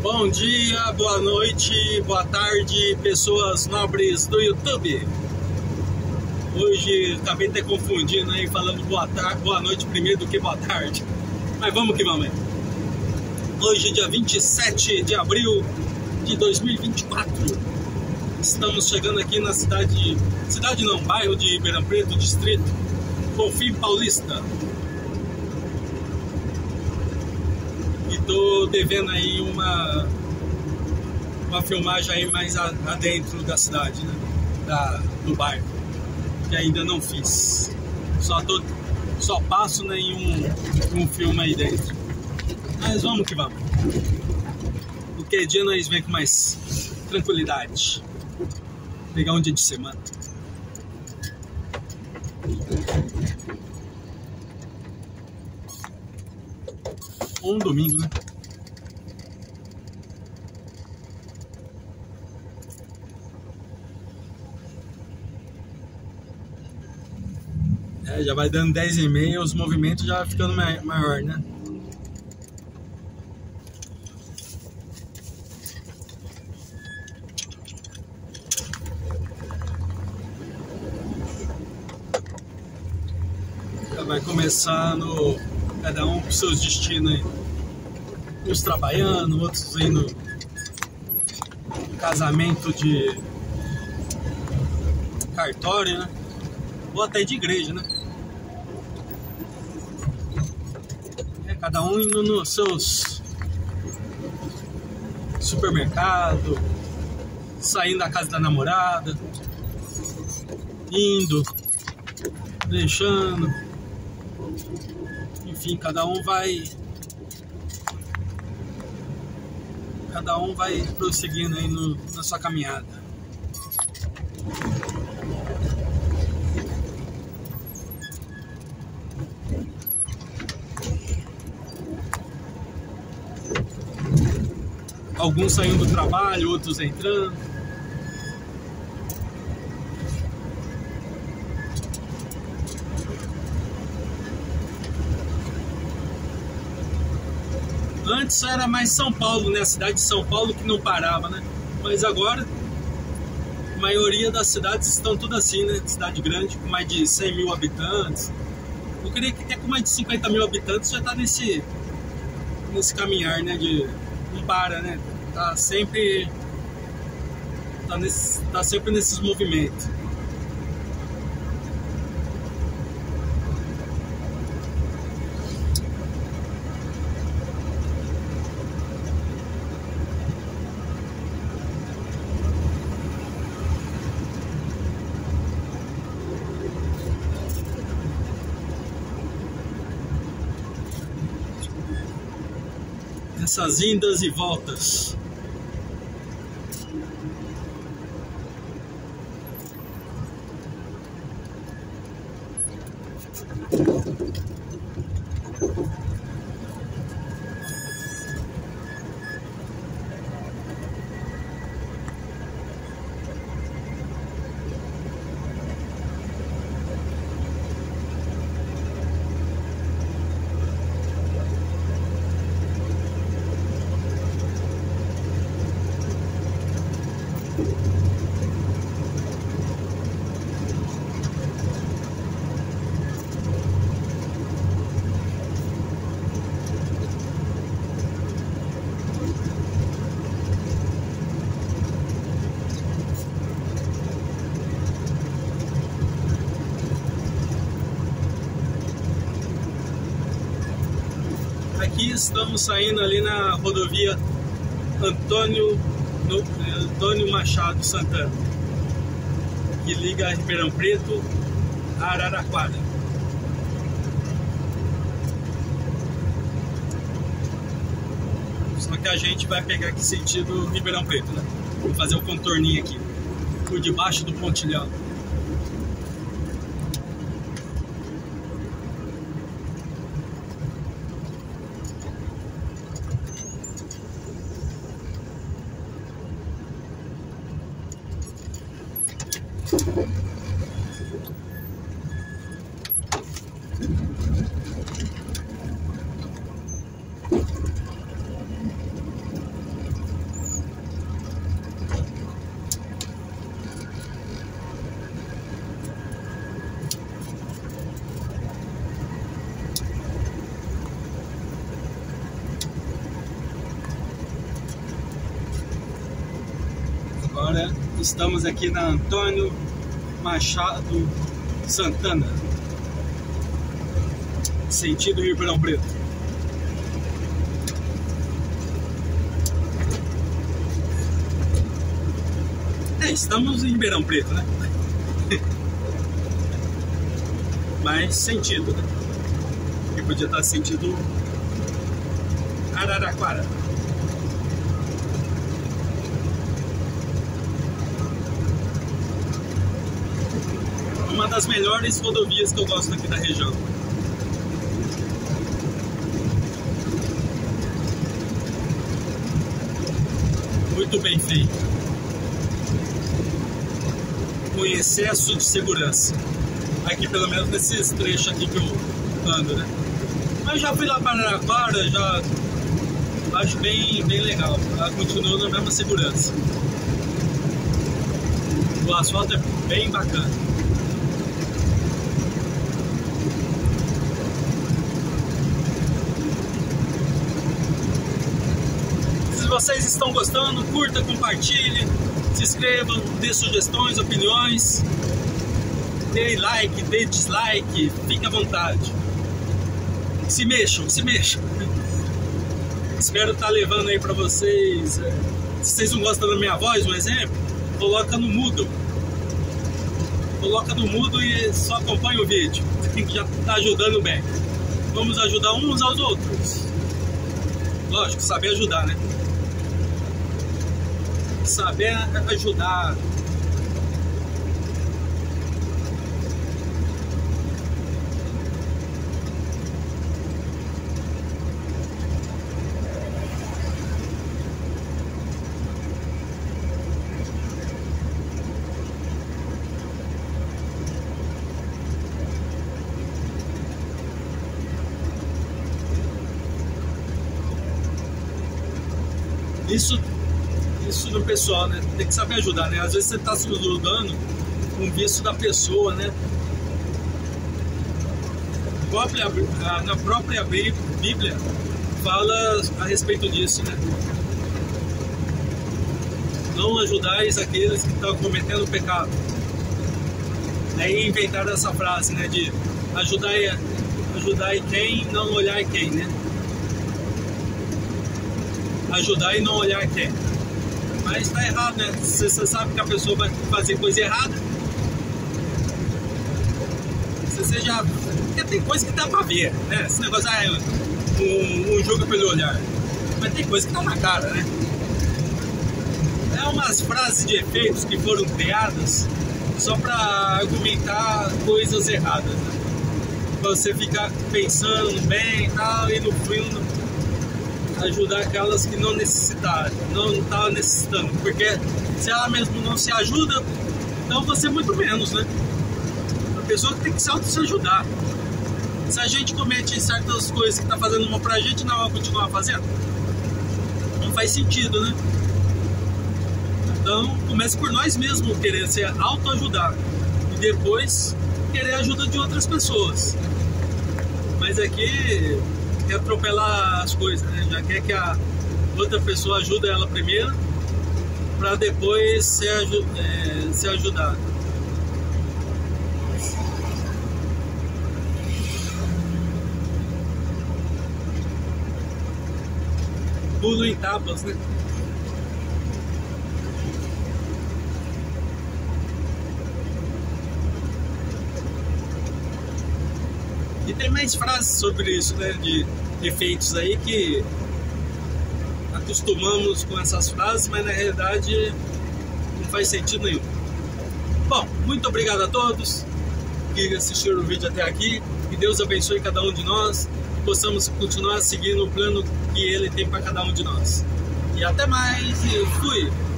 Bom dia, boa noite, boa tarde, pessoas nobres do YouTube. Hoje acabei até confundindo aí, falando boa noite primeiro do que boa tarde. Mas vamos que vamos aí. Hoje, dia 27 de abril de 2024. Estamos chegando aqui na bairro de Ribeirão Preto, distrito Bonfim Paulista. E tô devendo aí uma filmagem aí mais adentro da cidade, né? Do bairro, que ainda não fiz. Só passo, né, em um filme aí dentro. Mas vamos que vamos. Porque dia nós vem com mais tranquilidade. Pegar um dia de semana. Ou um domingo, né? Já vai dando 10h30, os movimentos já ficando maior, né? Já vai começar cada um com seus destinos aí. Uns trabalhando, outros indo casamento de cartório, né? Ou até de igreja, né? Cada um indo nos seus supermercados, saindo da casa da namorada, indo, deixando, enfim, cada um vai prosseguindo aí na sua caminhada. Alguns saindo do trabalho, outros entrando. Antes era mais São Paulo, né? A cidade de São Paulo que não parava, né? Mas agora, a maioria das cidades estão tudo assim, né? Cidade grande, com mais de 100 mil habitantes. Eu creio que até com mais de 50 mil habitantes já está nesse caminhar, né? Não para, né? Tá sempre nesses movimentos. Essas indas e voltas. Aqui estamos saindo ali na rodovia Antônio Machado Santana, que liga Ribeirão Preto a Araraquara. Só que a gente vai pegar aqui sentido Ribeirão Preto, né? Vou fazer o contorninho aqui, por debaixo do pontilhão. Estamos aqui na Antônio Machado Santana, sentido Ribeirão Preto. Estamos em Ribeirão Preto, né? Mas sentido, né? Que podia estar sentido Araraquara. Uma das melhores rodovias que eu gosto aqui da região. Muito bem feito. Com excesso de segurança. Aqui, pelo menos nesses trechos aqui que eu ando, né? Mas já fui lá para Araraquara, já acho bem legal. Ela continua na mesma segurança. O asfalto é bem bacana. Se vocês estão gostando, curta, compartilhe, se inscrevam, dê sugestões, opiniões, dê like, dê dislike, fique à vontade. Se mexam, se mexam. Espero estar levando aí pra vocês. Se vocês não gostam da minha voz, um exemplo, coloca no mudo. Coloca no mudo e só acompanha o vídeo, que já está ajudando bem. Vamos ajudar uns aos outros. Lógico, saber ajudar, né? Saber ajudar. Isso no pessoal, né? Tem que saber ajudar, né? Às vezes você está se ajudando com o vício da pessoa, né? Na própria Bíblia fala a respeito disso, né? Não ajudais aqueles que estão cometendo pecado. Aí inventaram essa frase, né? De ajudai quem, não olhai quem, né? Ajudar e não olhar quem. Mas tá errado, né? Você sabe que a pessoa vai fazer coisa errada. Você já... Porque tem coisa que dá pra ver, né? Esse negócio, um jogo pelo olhar. Mas tem coisa que tá na cara, né? É umas frases de efeitos que foram criadas só pra argumentar coisas erradas, né? Você ficar pensando bem e tal, e no fundo ajudar aquelas que não necessitaram, não estavam necessitando, porque se ela mesmo não se ajuda, então você muito menos, né? A pessoa que tem que se ajudar. Se a gente comete certas coisas que tá fazendo mal pra gente, não vai continuar fazendo? Não faz sentido, né? Então comece por nós mesmos querer se autoajudar e depois querer a ajuda de outras pessoas. Mas aqui quer atropelar as coisas, né? Já quer que a outra pessoa ajude ela primeiro para depois ser ajudado. Pulo em tábuas, né? E tem mais frases sobre isso, né? De efeitos aí que acostumamos com essas frases, mas na realidade não faz sentido nenhum. Bom, muito obrigado a todos que assistiram o vídeo até aqui. Que Deus abençoe cada um de nós. Que possamos continuar seguindo o plano que Ele tem para cada um de nós. E até mais e fui!